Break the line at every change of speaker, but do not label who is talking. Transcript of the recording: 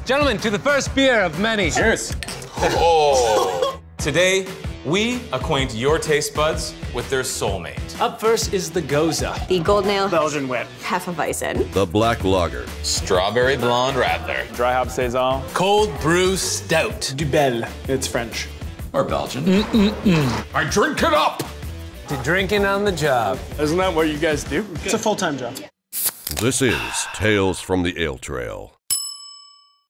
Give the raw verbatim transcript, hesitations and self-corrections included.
Gentlemen, to the first beer of many.
Cheers. Oh. Today, we acquaint your taste buds with their soulmate.
Up first is the Goza.
The Gold Nail.
Belgian Wit.
Hefeweizen.
The Black Lager.
Strawberry Blonde Radler.
Dry Hop Saison.
Cold Brew Stout.
Du Bell. It's French.
Or Belgian.
Mm-mm-mm.
I drink it up.
To drinking on the job.
Isn't that what you guys do? It's a full-time job.
This is Tales from the Ale Trail.